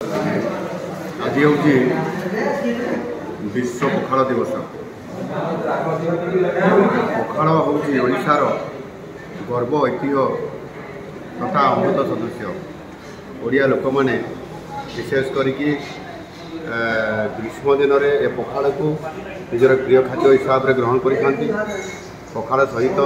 आज हूँ विश्व पखाल दिवस। पखाल हूँ ओडिशार गर्व ऐतिह्य तथा अमृत सदृश्य। ओडिया लोक मैंने विशेष करके ग्रीष्म दिन में ए पखाल को निजर प्रिय खाद्य हिसाब से ग्रहण करते। पखाल सहित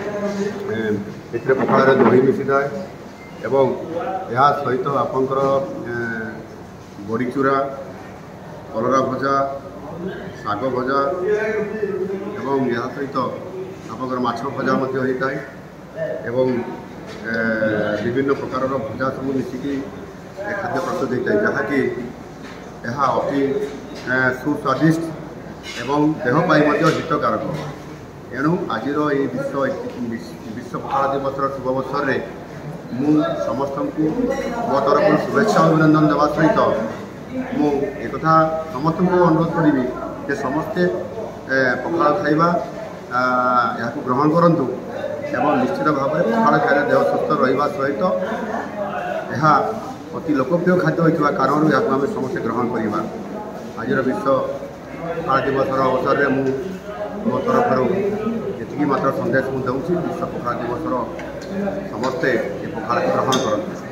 पखाल दही मिसी थाए एवं यह सहित आपंकर बड़ीचूरा कलरा भजा शाग भजा एवं यह सहित आपंकर माछ भजा होता है एवं विभिन्न प्रकार भजा सब मिसिकी खाद्य प्रस्तुत होता है जहाँकि यह अति सुस्वादिष्ट एवं देहपाई हितकारक। एणु आज विश्व पखाल दिवस शुभ अवसर में मु समस्त को मो तरफ शुभेच्छा अभिनंदन देवा सहित मु एक समस्त को अनुरोध करी कि समस्ते पखाल खाइबा या ग्रहण करूँ एवं निश्चित भाव में पखाल खाइले देह सुस्थ रहा सहित यह अति लोकप्रिय खाद्य होता कारण यहाँ आम समस्ते ग्रहण करवा। आज विश्व पखाल दिवस अवसर में मो तरफ ये मात्र संदेश मुझे विश्व पखाल दिवस समस्ते ये पखाल ग्रहण करते।